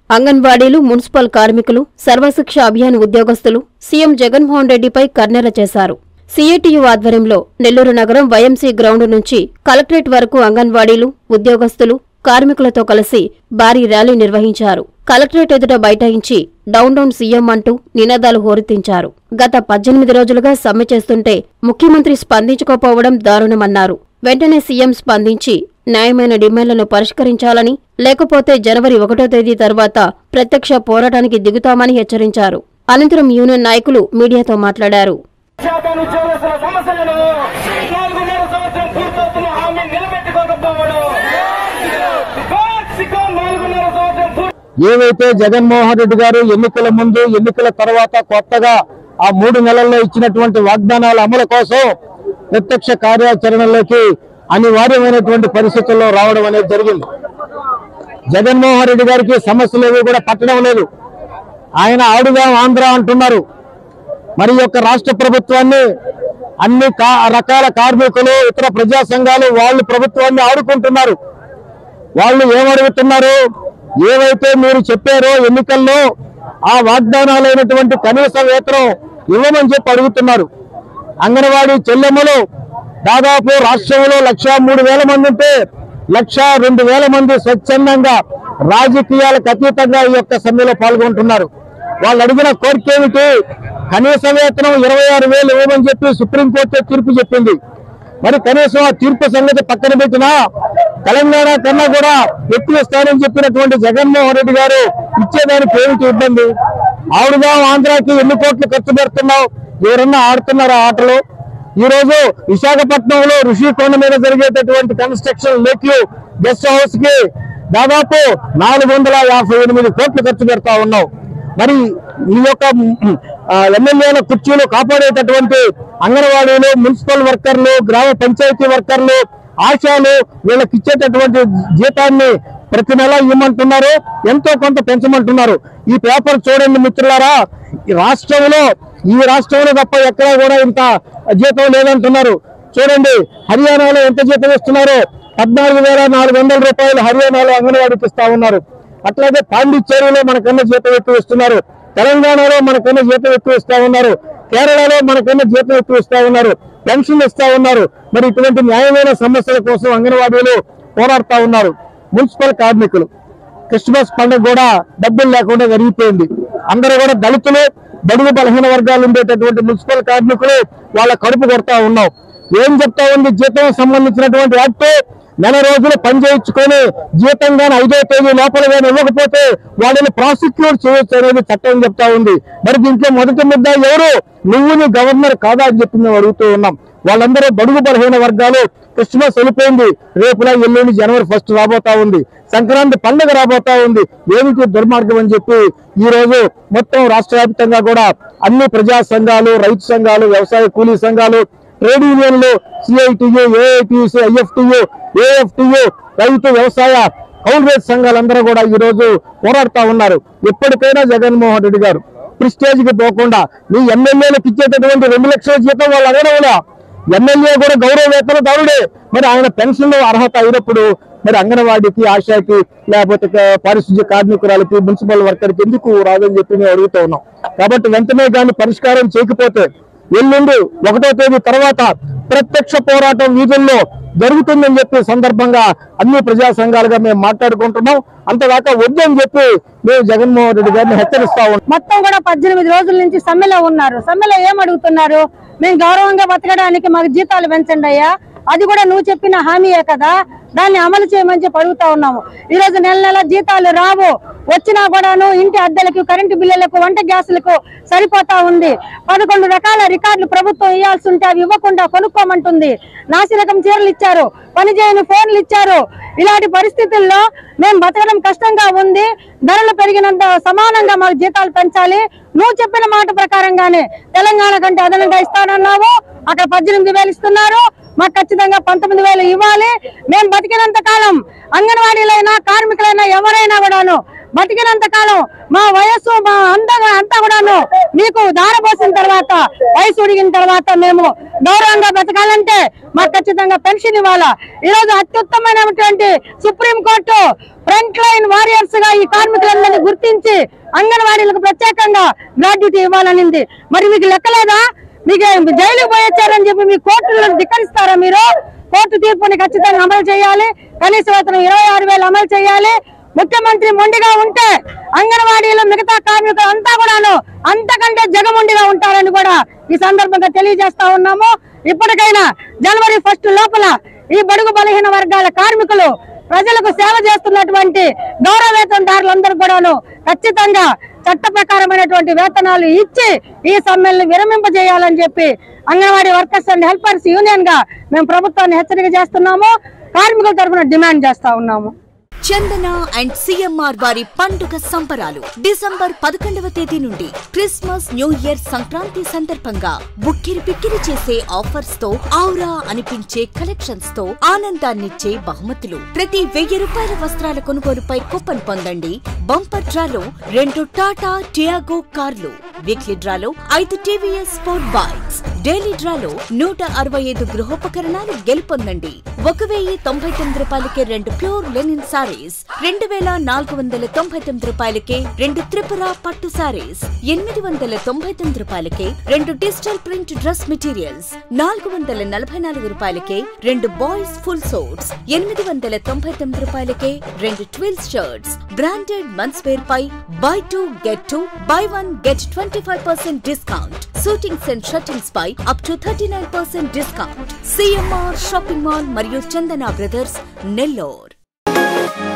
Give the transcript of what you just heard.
అంగన్వాడీలు, మున్సిపల్ కార్మికులు, సర్వశిక్ష అభియాన్ ఉద్యోగస్తులు సీఎం జగన్మోహన్ రెడ్డిపై కన్నెర చేశారు. సీఐటియు ఆధ్వర్యంలో నెల్లూరు నగరం వైఎంసీ గ్రౌండ్ నుంచి కలెక్టరేట్ వరకు అంగన్వాడీలు, ఉద్యోగస్తులు, కార్మికులతో కలిసి భారీ ర్యాలీ నిర్వహించారు. కలెక్టరేట్ ఎదుట బైఠాయించి డౌన్ డౌన్ సీఎం అంటూ నినాదాలు హోరెత్తించారు. గత 18 రోజులుగా సమ్మె చేస్తుంటే ముఖ్యమంత్రి స్పందించుకోపోవడం దారుణమన్నారు. వెంటనే సీఎం స్పందించి న్యాయమైన డిమాండ్లను పరిష్కరించాలని, లేకపోతే జనవరి 1వ తేదీ తర్వాత ప్రత్యక్ష పోరాటానికి దిగుతామని హెచ్చరించారు. అనంతరం యూనియన్ నాయకులు మీడియాతో మాట్లాడారు. ఏవైతే జగన్మోహన్ రెడ్డి గారు ఎన్నికల ముందు, ఎన్నికల తర్వాత కొత్తగా ఆ 3 నెలల్లో ఇచ్చినటువంటి వాగ్దానాల అమలు కోసం ప్రత్యక్ష కార్యాచరణలోకి అనివార్యమైనటువంటి పరిస్థితుల్లో రావడం అనేది జరిగింది. జగన్మోహన్ రెడ్డి గారికి సమస్యలు ఏవి కూడా పట్టడం లేదు. ఆయన ఆడుదాం ఆంధ్ర అంటున్నారు. మరి యొక్క రాష్ట్ర ప్రభుత్వాన్ని అన్ని రకాల కార్మికులు, ఇతర ప్రజా సంఘాలు వాళ్ళు ప్రభుత్వాన్ని ఆడుకుంటున్నారు. వాళ్ళు ఏమడుగుతున్నారు? ఏవైతే మీరు చెప్పారో ఎన్నికల్లో ఆ వాగ్దానాలైనటువంటి కనీస వేతనం ఇవ్వమని చెప్పి అడుగుతున్నారు. అంగన్వాడీ చెల్లెమ్మలు దాదాపు రాష్ట్రంలో 1,03,000 మంది ఉంటే 1,02,000 మంది స్వచ్ఛందంగా రాజకీయాలకు అతీతంగా ఈ యొక్క సమ్మెలో పాల్గొంటున్నారు. వాళ్ళు అడిగిన కోరిక ఏమిటి? కనీస వేతనం 26,000 ఇవ్వమని చెప్పి సుప్రీంకోర్టు తీర్పు చెప్పింది. మరి కనీసం ఆ తీర్పు సంగతి పక్కన పెట్టినా తెలంగాణ కన్నా కూడా ఎక్కువ ఇస్తానని చెప్పినటువంటి జగన్మోహన్ రెడ్డి గారు ఇచ్చేదానికి ఏమిటి ఇబ్బంది? ఆవిడగా ఆంధ్రాకి ఎన్ని కోట్లు ఖర్చు పెడుతున్నావు? ఎవరన్నా ఆడుతున్నారా ఆటలు? ఈ రోజు విశాఖపట్నంలో ఋషికొండ మీద జరిగేటటువంటి కన్స్ట్రక్షన్ లేక్యూ గెస్ట్ హౌస్ కి దాదాపు 458 కోట్లు ఖర్చు పెడతా ఉన్నావు. మరి ఈ యొక్క ఎమ్మెల్యేల కుర్చీలు కాపాడేటటువంటి అంగన్వాడీలు, మున్సిపల్ వర్కర్లు, గ్రామ పంచాయతీ వర్కర్లు, ఆశాలు వీళ్ళకి ఇచ్చేటటువంటి జీతాన్ని ప్రతి నెల ఇవ్వమంటున్నారు, ఎంతో కొంత పెంచమంటున్నారు. ఈ పేపర్ చూడండి మిత్రులారా, ఈ రాష్ట్రంలో తప్ప ఎక్కడా కూడా ఇంత జీతం లేదంటున్నారు. చూడండి హర్యానాలో ఎంత జీతం ఇస్తున్నారు? 14,400 రూపాయలు హర్యానాలో అంగన్వాడీకి ఇస్తా ఉన్నారు. అట్లాగే పాండిచ్చేరిలో మనకన్నా జీతం ఎక్కువ ఇస్తున్నారు. తెలంగాణలో మనకన్నా జీతం ఎక్కువ ఇస్తా ఉన్నారు. కేరళలో మనకన్నా జీతం ఎక్కువ ఇస్తా ఉన్నారు. పెన్షన్ ఇస్తా ఉన్నారు. మరి ఇటువంటి న్యాయమైన సమస్యల కోసం అంగన్వాడీలు పోరాడుతా ఉన్నారు. మున్సిపల్ కార్మికులు క్రిస్మస్ పండుగ కూడా డబ్బులు లేకుండా జరిగిపోయింది. అందరూ కూడా దళితులు, బడుగు బలహీన వర్గాలు ఉండేటటువంటి మున్సిపల్ కార్మికులు వాళ్ళ కడుపు కొడతా ఉన్నాం. ఏం చెప్తా ఉంది? జీతం సంబంధించినటువంటి యాక్ట్ నెల రోజులు పనిచేయించుకొని జీతంగానే 5వ తేదీ లోపల కానీ ఇవ్వకపోతే వాళ్ళని ప్రాసిక్యూట్ చేయొచ్చు అనేది చట్టం చెప్తా ఉంది. మరి దీంట్లో మొదటి ముద్ద ఎవరు? నువ్వు గవర్నర్ కాదా అని చెప్పి మేము అడుగుతూ ఉన్నాం. వాళ్ళందరూ బడుగు బలహీన వర్గాలు. క్రిస్మస్ వెళ్ళిపోయింది, రేపులా ఎల్లుండి జనవరి 1 రాబోతా ఉంది, సంక్రాంతి పండుగ రాబోతా ఉంది. ఏమిటి దుర్మార్గం అని చెప్పి ఈ రోజు మొత్తం రాష్ట్ర వ్యాప్తంగా కూడా అన్ని ప్రజా సంఘాలు, రైతు సంఘాలు, వ్యవసాయ కూలీ సంఘాలు, ట్రేడ్ యూనియన్లు, సిఐటియు, ఏఐటియుసి, ఐఎఫ్టియు, ఏఎఫ్టియు, రైతు వ్యవసాయ కౌలు సంఘాలందరూ కూడా ఈ రోజు పోరాడుతా ఉన్నారు. ఎప్పటికైనా జగన్మోహన్ రెడ్డి గారు ప్రిస్టేజ్ కి పోకుండా మీ ఎమ్మెల్యేలకు ఇచ్చేటటువంటి 2 లక్షల జీతం వాళ్ళు అడగడం, ఎమ్మెల్యే కూడా గౌరవ వేతనదారుడే. మరి ఆయన పెన్షన్ లో అర్హత అయినప్పుడు మరి అంగన్వాడీకి, ఆశాకి, లేకపోతే పారిశుద్ధ్య కార్మికురాలకి, మున్సిపల్ వర్కర్కి ఎందుకు రాదని చెప్పి మేము అడుగుతూ ఉన్నాం. కాబట్టి వెంటనే కానీ పరిష్కారం చేయకపోతే ఎల్లుండి 1వ తేదీ తర్వాత ప్రత్యక్ష పోరాటం వీధుల్లో జరుగుతుందని చెప్పి సందర్భంగా అన్ని ప్రజా సంఘాలుగా మేము మాట్లాడుకుంటున్నాం. అంతదాకా వద్దని చెప్పి మేము జగన్మోహన్ రెడ్డి గారిని హెచ్చరిస్తా ఉన్నాం. మొత్తం కూడా 18 రోజుల నుంచి సమ్మెలో ఉన్నారు. సమ్మెలో ఏం అడుగుతున్నారు? మేము గౌరవంగా బతకడానికి మాకు జీతాలు పెంచండి అయ్యా, అది కూడా నువ్వు చెప్పిన హామీయే కదా, దాన్ని అమలు చేయమని చెప్పి అడుగుతా ఉన్నాము. ఈ రోజు నెల జీతాలు రావు, వచ్చినా కూడాను ఇంటి అద్దెలకు, కరెంటు బిల్లులకు, వంట గ్యాసులకు సరిపోతా ఉంది. 11 రకాల రికార్డులు ప్రభుత్వం ఇవ్వాల్సి ఉంటే అవి ఇవ్వకుండా కొనుక్కోమంటుంది. నాసిరకం చీరలు ఇచ్చారు, పనిచేయని ఫోన్లు ఇచ్చారు. ఇలాంటి పరిస్థితుల్లో మేము బతకడం కష్టంగా ఉంది. ధరలు పెరిగినంత సమానంగా మాకు జీతాలు పెంచాలి. నువ్వు చెప్పిన మాట ప్రకారంగానే తెలంగాణ కంటే అదనంగా ఇస్తానన్నావు, అక్కడ 18,000 ఇస్తున్నారు, మాకు ఖచ్చితంగా 19,000 ఇవ్వాలి. మేము బతికినంత కాలం అంగన్వాడీలైనా, కార్మికులైనా, ఎవరైనా కూడాను బతికినంత కాలం మా వయస్సు మా అంతా కూడాను మీకు దారపోసిన తర్వాత వయసు ఉడిగిన తర్వాత మేము గౌరవంగా బతకాలంటే మాకు ఖచ్చితంగా పెన్షన్ ఇవ్వాలా. ఈరోజు అత్యుత్తమైనటువంటి సుప్రీంకోర్టు ఫ్రంట్ లైన్ వారియర్స్ గా ఈ కార్మికులందరినీ గుర్తించి అంగన్వాడీలకు ప్రత్యేకంగా గ్రాడ్యుటీ ఇవ్వాలనింది. మరి మీకు లెక్కలేదా? మీకు జైలుకు పోయొచ్చారని చెప్పి మీ కోర్టులను ధిక్కరిస్తారా? మీరు కోర్టు తీర్పుని ఖచ్చితంగా అమలు చేయాలి. కనీస వేతనం 26,000 అమలు చేయాలి. ముఖ్యమంత్రి మొండిగా ఉంటే అంగన్వాడీలో మిగతా కార్మికులు అంతా కూడాను అంతకంటే జగమొండిగా ఉంటారని కూడా ఈ సందర్భంగా తెలియజేస్తా ఉన్నాము. ఇప్పటికైనా జనవరి 1 లోపల ఈ బడుగు బలహీన వర్గాల కార్మికులు ప్రజలకు సేవ చేస్తున్నటువంటి గౌరవ వేతనదారులందరూ కూడాను ఖచ్చితంగా చట్ట ప్రకారమైనటువంటి వేతనాలు ఇచ్చి ఈ సమ్మెల్ని విరమింపజేయాలని చెప్పి anganwadi workers and helpers union గా మేము ప్రభుత్వాన్ని హెచ్చరిక చేస్తున్నాము. కార్మికుల తరఫున డిమాండ్ చేస్తా ఉన్నాము. చందన అండ్ సిఎంఆర్ వారి పండుగ సంబరాలు డిసెంబర్ 11వ తేదీ నుండి క్రిస్మస్ న్యూ ఇయర్ సంక్రాంతి సందర్భంగా బుక్కిరి పిక్కిరి చేసే ఆఫర్స్ తో ఔరా అనిపించే కలెక్షన్స్ తో ఆనందాన్నిచ్చే బహుమతులు. ప్రతి 1000 రూపాయల వస్త్రాల కొనుగోలుపై కూపన్ పొందండి. బంపర్ డ్రాలో 2 టాటా టియాగో కార్లు, వీక్లీ డ్రాలో 5 టీవీఎస్ స్పోర్ట్ బైక్స్, డైలీ డ్రాలో 165 గృహోపకరణాలు గెలుపొందండి. 1099 రూపాయలకే 2 ప్యూర్ లెనిన్ సారీస్, 2499 రూపాయలకే 2 త్రిపుర పట్టు సారీస్, 899 రూపాయలకే 2 డిజిటల్ ప్రింట్ డ్రెస్ మెటీరియల్స్, 444 రూపాయలకే 2 బాయ్స్ ఫుల్ సోట్స్, 899 రూపాయలకే 2 twills shirts. Branded men's wear పై buy 2 get 2, buy 1 get 25% discount. Suitings and shuttings పై up to 39% discount. CMR shopping mall మరియు చందన బ్రదర్స్ నెల్లూరు.